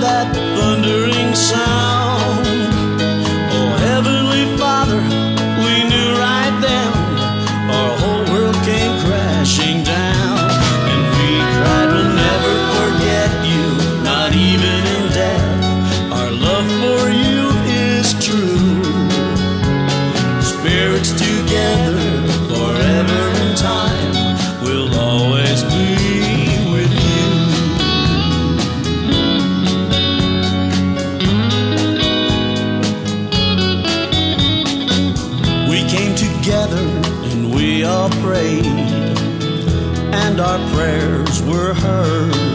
that thundering sound. Oh, Heavenly Father, we knew right then our whole world came crashing down. And we cried, we'll never forget you, not even in death. Our love for you is true. Spirits together forever in time, we'll always be with you. We came together and we all prayed, and our prayers were heard.